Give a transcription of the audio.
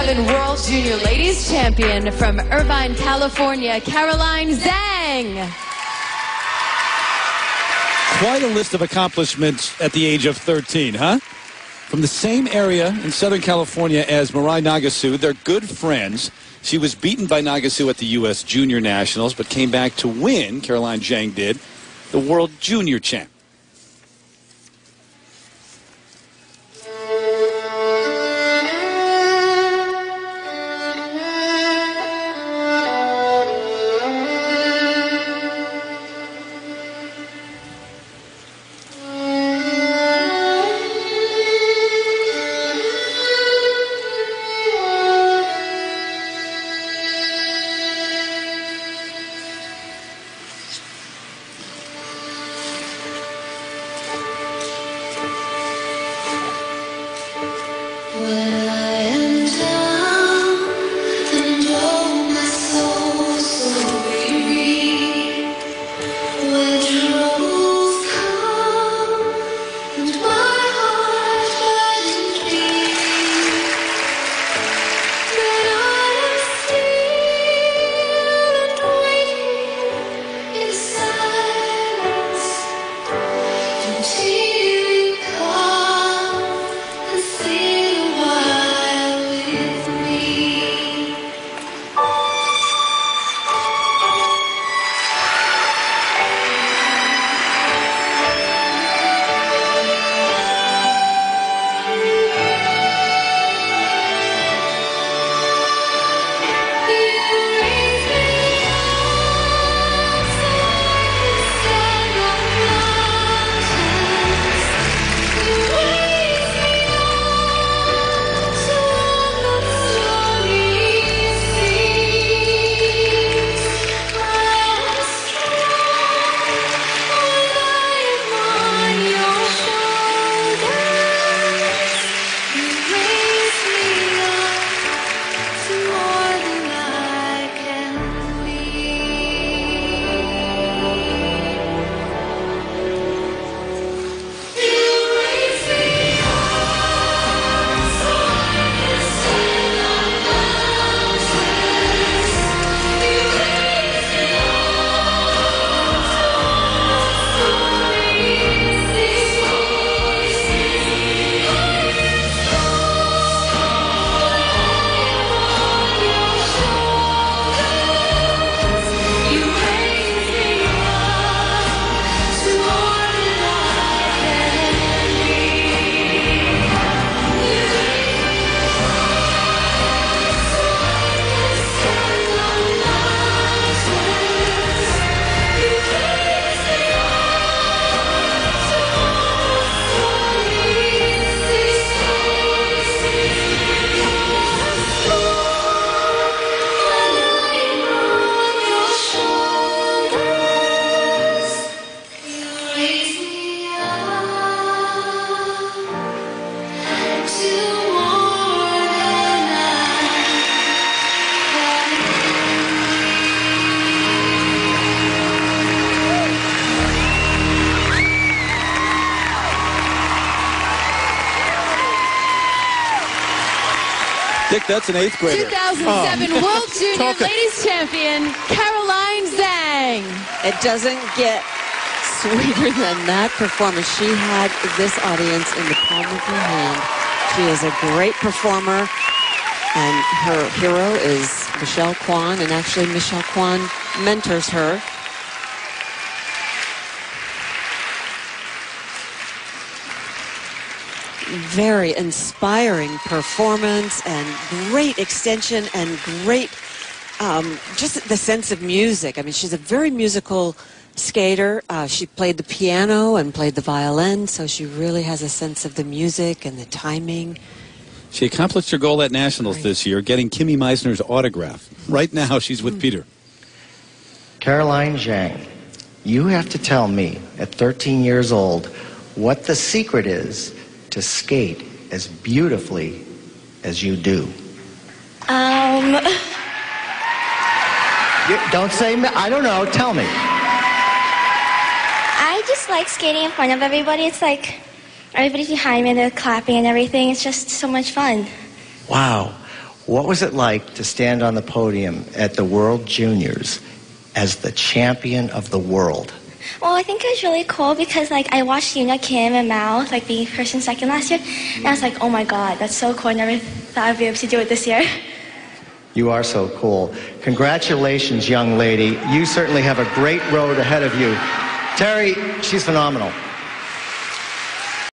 2007 World Junior Ladies Champion from Irvine, California, Caroline Zhang. Quite a list of accomplishments at the age of 13, huh? From the same area in Southern California as Mirai Nagasu, they're good friends. She was beaten by Nagasu at the U.S. Junior Nationals, but came back to win, Caroline Zhang did, the World Junior Champ. Dick, that's an 8th grader. 2007 World Junior Ladies Champion, Caroline Zhang. It doesn't get sweeter than that performance. She had this audience in the palm of her hand. She is a great performer, and her hero is Michelle Kwan, and actually Michelle Kwan mentors her. Very inspiring performance and great extension and great just the sense of music. I mean, she's a very musical skater. She played the piano and played the violin, so she really has a sense of the music and the timing. She accomplished her goal at Nationals this year, getting Kimmy Meisner's autograph. Right now, she's with Peter. Caroline Zhang, you have to tell me, at 13 years old, what the secret is to skate as beautifully as you do. Don't say, I don't know, tell me. I just like skating in front of everybody. It's like everybody's behind me, they're clapping and everything. It's just so much fun. Wow. What was it like to stand on the podium at the World Juniors as the champion of the world? Well, I think it was really cool because, like, I watched Yoona Kim and Mao, like, being first and second last year, and I was like, oh my god, that's so cool. I never thought I'd be able to do it this year. You are so cool. Congratulations, young lady. You certainly have a great road ahead of you. Terry, she's phenomenal.